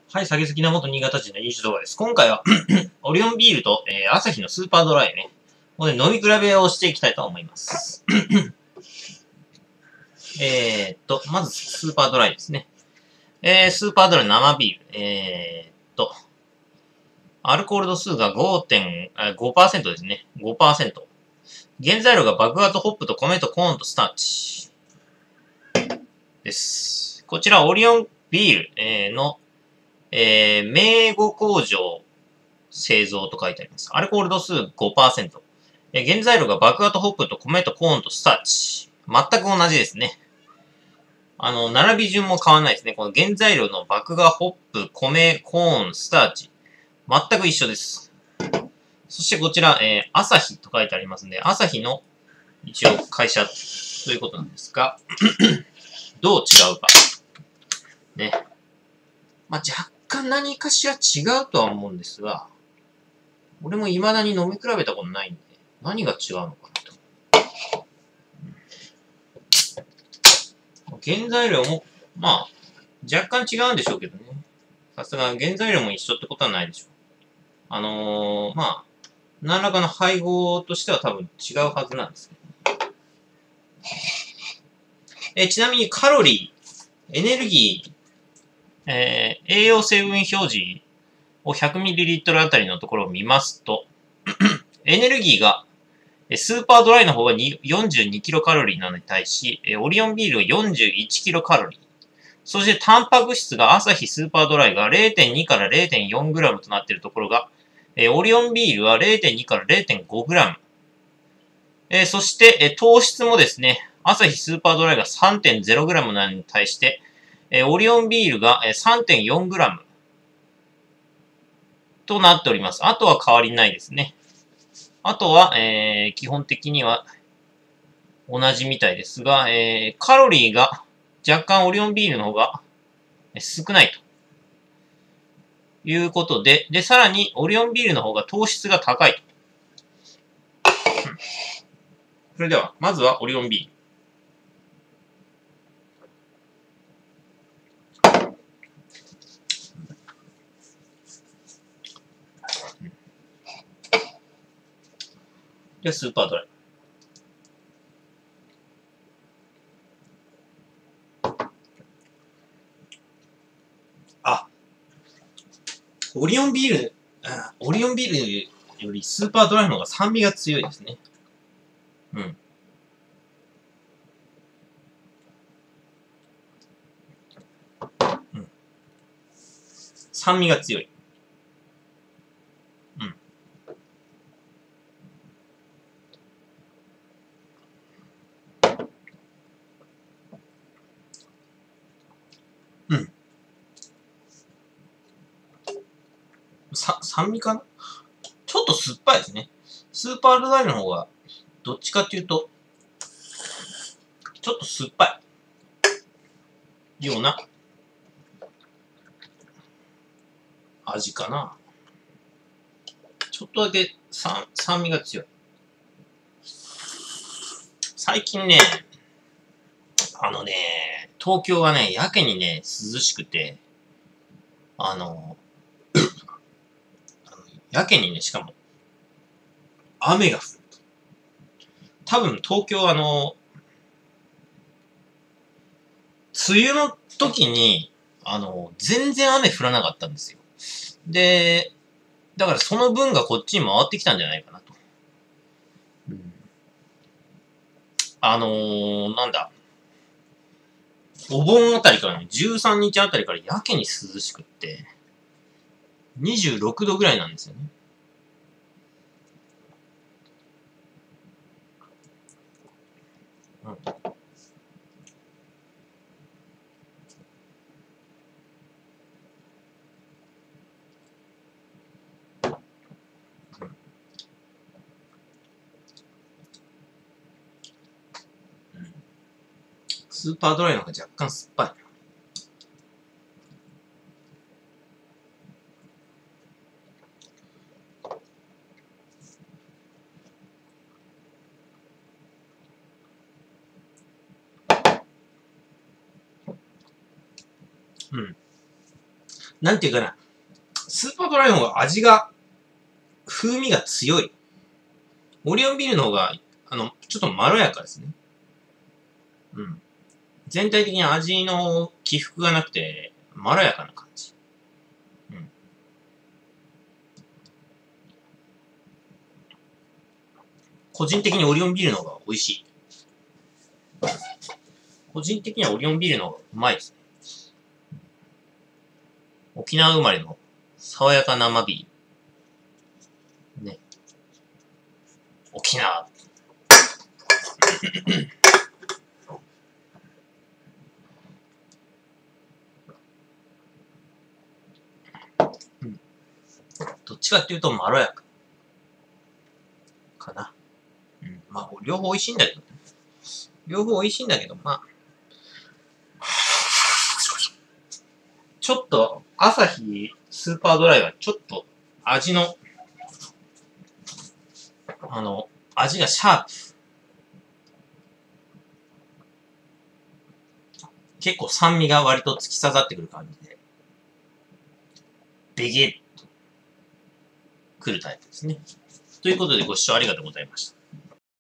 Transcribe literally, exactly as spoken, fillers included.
はい、酒好きな元新潟人の飲酒動画です。今回はオリオンビールと、えー、アサヒのスーパードライね。これ飲み比べをしていきたいと思います。えーっと、まずスーパードライですね。えー、スーパードライ生ビール。えーっと、アルコール度数が ごてんごパーセント ですね。ごパーセント。原材料が麦芽とホップと米とコーンとスターチです。こちらオリオンビール、えー、のえー、名護工場製造と書いてあります。アルコール度数 ごパーセント。えー、原材料が麦芽とホップと米とコーンとスターチ。全く同じですね。あの、並び順も変わらないですね。この原材料の麦芽、ホップ、米、コーン、スターチ。全く一緒です。そしてこちら、えー、アサヒと書いてありますんで、アサヒの一応会社ということなんですが、どう違うか。ね。まあ、若干何かしら違うとは思うんですが、俺も未だに飲み比べたことないんで、何が違うのかなと。原材料も、まあ、若干違うんでしょうけどね。さすが原材料も一緒ってことはないでしょう。あのー、まあ、何らかの配合としては多分違うはずなんですけど。えちなみにカロリー、エネルギー、えー、栄養成分表示を ひゃくミリリットル あたりのところを見ますと、エネルギーがスーパードライの方がよんじゅうにキロカロリーなのに対し、オリオンビールがよんじゅういちキロカロリー。そしてタンパク質がアサヒスーパードライが れいてんに から れいてんよんグラム となっているところが、オリオンビールは れいてんに から れいてんごグラム。そして糖質もですね、アサヒスーパードライが さんてんゼログラム なのに対して、オリオンビールが さんてんよんグラム となっております。あとは変わりないですね。あとは、えー、基本的には同じみたいですが、えー、カロリーが若干オリオンビールの方が少ないということで、で、さらにオリオンビールの方が糖質が高いと。それでは、まずはオリオンビール。で、スーパードライ。あ、オリオンビール、あオリオンビールよりスーパードライの方が酸味が強いですね。うん。うん。酸味が強い。うん。うん。さ、酸味かなちょっと酸っぱいですね。スーパードライの方が、どっちかっていうと、ちょっと酸っぱいような味かな。ちょっとだけ酸、酸味が強い。最近ね、あのね、東京はね、やけにね、涼しくて、あの、あのやけにね、しかも、雨が降る。多分東京あの、梅雨の時に、あの、全然雨降らなかったんですよ。で、だからその分がこっちに回ってきたんじゃないかなと。うん、あのー、なんだ。お盆あたりからね、じゅうさんにちあたりからやけに涼しくって、にじゅうろくどぐらいなんですよね。うん、スーパードライの方が若干酸っぱい。うん。 なんていうかな、スーパードライの方が味が、風味が強い。オリオンビールの方が、あの、ちょっとまろやかですね。うん。全体的に味の起伏がなくて、まろやかな感じ。うん。個人的にオリオンビールの方が美味しい。個人的にはオリオンビールの方がうまいですね。沖縄生まれの爽やか生ビール。ね。沖縄。うん、どっちかっていうとまろやか。かな。うん。まあ、両方美味しいんだけどね。両方美味しいんだけど、まあ。ちょっと、アサヒスーパードライはちょっと味の、あの、味がシャープ。結構酸味が割と突き刺さってくる感じで、ベゲッとくるタイプですね。ということでご視聴ありがとうございました。